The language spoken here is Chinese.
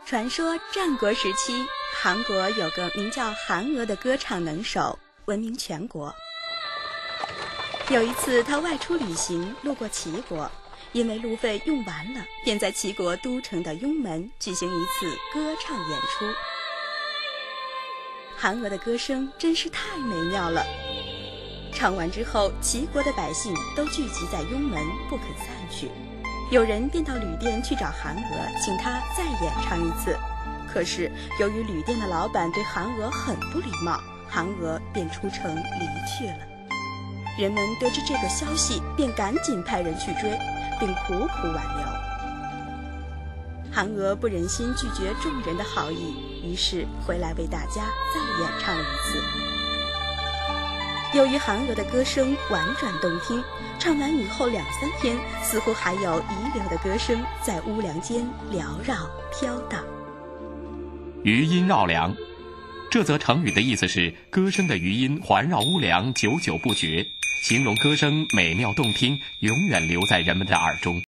传说战国时期，韩国有个名叫韩娥的歌唱能手，闻名全国。有一次，他外出旅行，路过齐国，因为路费用完了，便在齐国都城的雍门举行一次歌唱演出。韩娥的歌声真是太美妙了。唱完之后，齐国的百姓都聚集在雍门，不肯散去。有人便到旅店去找韩娥，请她再演唱一次。可是由于旅店的老板对韩娥很不礼貌，韩娥便出城离去了。人们得知这个消息，便赶紧派人去追，并苦苦挽留。韩娥不忍心拒绝众人的好意，于是回来为大家再演唱了一次。由于韩娥的歌声婉转动听，唱完以后2-3天，似乎还有遗留的歌声在屋梁间缭绕飘荡。 余音绕梁，这则成语的意思是歌声的余音环绕屋梁，久久不绝，形容歌声美妙动听，永远留在人们的耳中。